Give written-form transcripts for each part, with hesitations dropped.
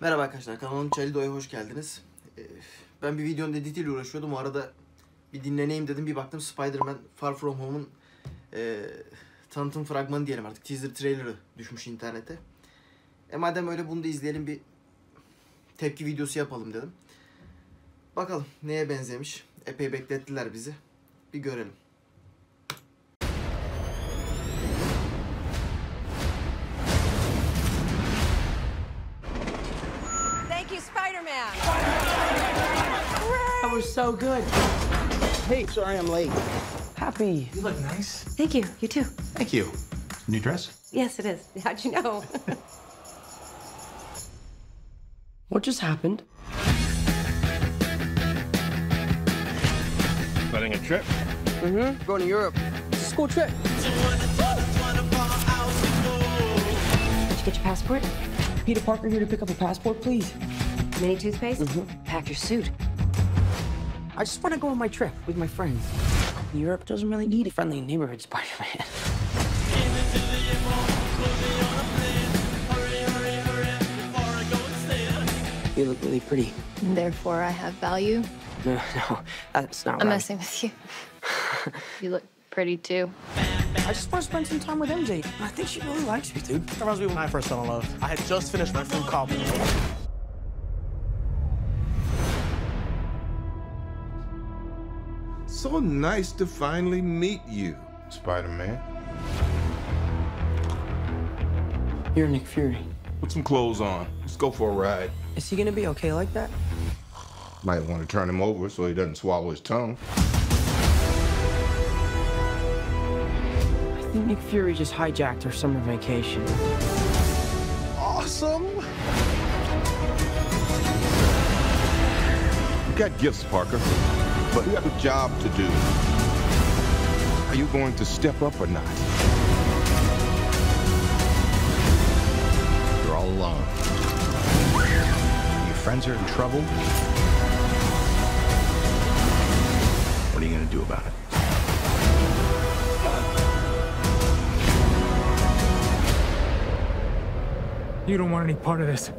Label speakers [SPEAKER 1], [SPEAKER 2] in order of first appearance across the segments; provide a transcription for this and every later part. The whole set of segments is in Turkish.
[SPEAKER 1] Merhaba arkadaşlar, kanalım Çalido'ya hoş geldiniz. Ben bir videonun editiyle uğraşıyordum. O arada bir dinleneyim dedim. Bir baktım Spider-Man Far From Home'un tanıtım fragmanı diyelim artık. Teaser trailer'ı düşmüş internete. Madem öyle bunu da izleyelim, bir tepki videosu yapalım dedim. Bakalım neye benzemiş. Epey beklettiler bizi. Bir görelim.
[SPEAKER 2] Spider-Man!
[SPEAKER 3] That was so good.
[SPEAKER 4] Hey, sorry I'm late.
[SPEAKER 3] Happy.
[SPEAKER 4] You look nice.
[SPEAKER 2] Thank you. You too.
[SPEAKER 4] Thank you. New dress?
[SPEAKER 2] Yes, it is. How'd you know?
[SPEAKER 3] What just happened?
[SPEAKER 4] Planning a trip?
[SPEAKER 3] Mm-hmm. Going to Europe. It's a school trip.
[SPEAKER 2] Did you get your passport?
[SPEAKER 3] Peter Parker here to pick up a passport, please.
[SPEAKER 2] Mini toothpaste? Pack your suit.
[SPEAKER 3] I just want to go on my trip with my friends. Europe doesn't really need a friendly neighborhood Spider-Man. You look really pretty.
[SPEAKER 5] Therefore, I have value.
[SPEAKER 3] No, that's not
[SPEAKER 5] I'm
[SPEAKER 3] right.
[SPEAKER 5] messing with you. You look pretty too.
[SPEAKER 3] I just want to spend some time with MJ. I think she really likes me, dude.
[SPEAKER 6] That reminds me when I first fell in love. I had just finished my food callback.
[SPEAKER 7] So nice to finally meet you, Spider-Man.
[SPEAKER 3] You're Nick Fury.
[SPEAKER 7] Put some clothes on. Let's go for a ride.
[SPEAKER 3] Is he gonna be okay like that?
[SPEAKER 7] Might want to turn him over so he doesn't swallow his tongue.
[SPEAKER 3] I think Nick Fury just hijacked our summer vacation.
[SPEAKER 7] Awesome! You got gifts, Parker, but you have a job to do. Are you going to step up or not?
[SPEAKER 4] You're all alone. Your friends are in trouble. What are you gonna do about it?
[SPEAKER 6] You don't want any part of this.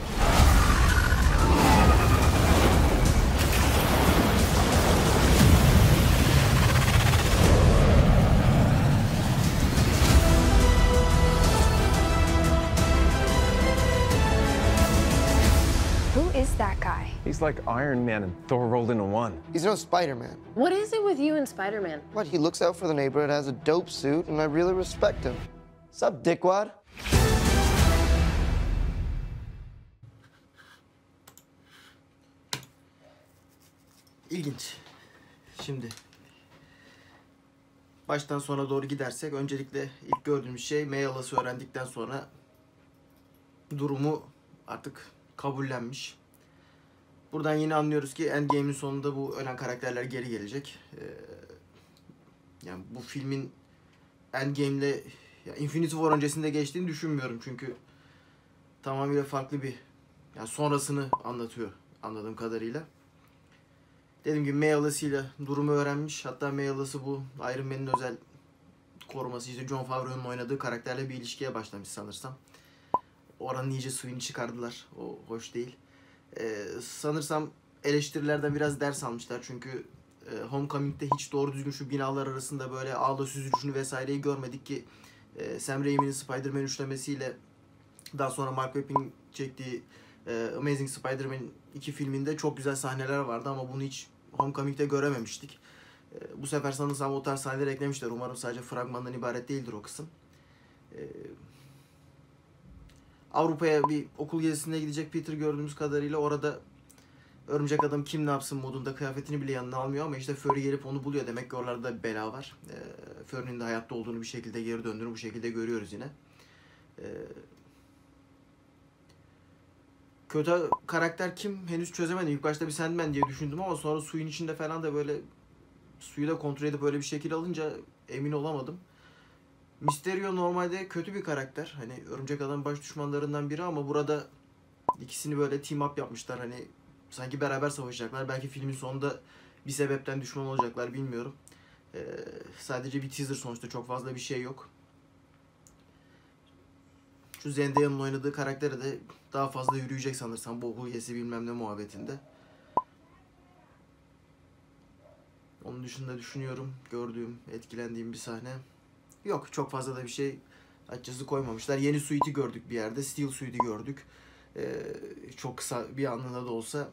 [SPEAKER 5] Who is that guy?
[SPEAKER 8] He's like Iron Man and Thor rolled into one.
[SPEAKER 9] He's no Spider-Man.
[SPEAKER 2] What is it with you and Spider-Man?
[SPEAKER 9] What, he looks out for the neighborhood, has a dope suit, and I really respect him. Sup, dickwad?
[SPEAKER 1] İlginç. Şimdi baştan sona doğru gidersek öncelikle ilk gördüğümüz şey Mayala'sı öğrendikten sonra durumu artık kabullenmiş. Buradan yine anlıyoruz ki Endgame'in sonunda bu ölen karakterler geri gelecek. Yani bu filmin Endgame'le Infinity War öncesinde geçtiğini düşünmüyorum çünkü tamamıyla farklı bir sonrasını anlatıyor anladığım kadarıyla. Dediğim gibi Mayala'sıyla durumu öğrenmiş. Hatta Mayala'sı bu Iron Man'in özel koruması, işte Jon Favreau'nun oynadığı karakterle bir ilişkiye başlamış sanırsam. Oranın iyice suyunu çıkardılar. O hoş değil. Sanırsam eleştirilerden biraz ders almışlar. Çünkü Homecoming'de hiç doğru düzgün şu binalar arasında böyle ağla süzülüşünü vesaireyi görmedik ki Sam Raimi'nin Spider-Man üçlemesiyle daha sonra Mark Wahlberg'in çektiği Amazing Spider-Man 2 filminde çok güzel sahneler vardı ama bunu hiç Homecoming'de görememiştik. Bu sefer sanırsam o tarz sahneler eklemişler. Umarım sadece fragmandan ibaret değildir o kısım. Avrupa'ya bir okul gezisine gidecek Peter gördüğümüz kadarıyla orada Örümcek Adam kim ne yapsın modunda kıyafetini bile yanına almıyor ama işte Fury gelip onu buluyor. Demek ki oralarda bir bela var. Fury'nin de hayatta olduğunu bir şekilde geri döndüğünü bu şekilde görüyoruz yine. Kötü karakter kim henüz çözemedim. İlk başta bir Sandman diye düşündüm ama sonra suyun içinde falan da böyle suyu da kontrol edip öyle bir şekil alınca emin olamadım. Mysterio normalde kötü bir karakter. Hani Örümcek Adam'ın baş düşmanlarından biri ama burada ikisini böyle team up yapmışlar. Hani sanki beraber savaşacaklar. Belki filmin sonunda bir sebepten düşman olacaklar bilmiyorum. Sadece bir teaser sonuçta, çok fazla bir şey yok. Şu Zendaya'nın oynadığı karaktere de daha fazla yürüyecek sanırsam bu okul gezisi bilmem ne muhabbetinde. Onun dışında düşünüyorum, gördüğüm, etkilendiğim bir sahne yok. Çok fazla da bir şey açıkçası koymamışlar. Yeni suite'i gördük bir yerde. Steel suite'i gördük. Çok kısa bir anlığına da olsa.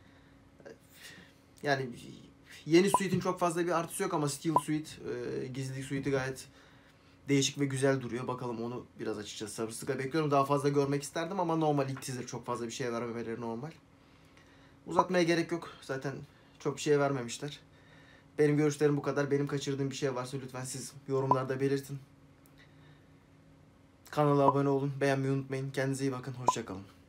[SPEAKER 1] Yani yeni suite'in çok fazla bir artısı yok ama Steel suite, gizlilik suite'i gayet değişik ve güzel duruyor. Bakalım, onu biraz açıkçası sabırsızlıkla bekliyorum. Daha fazla görmek isterdim ama normal ilk teaser, çok fazla bir şey vermemeleri normal. Uzatmaya gerek yok. Zaten çok bir şey vermemişler. Benim görüşlerim bu kadar. Benim kaçırdığım bir şey varsa lütfen siz yorumlarda belirtin. Kanala abone olun. Beğenmeyi unutmayın. Kendinize iyi bakın. Hoşça kalın.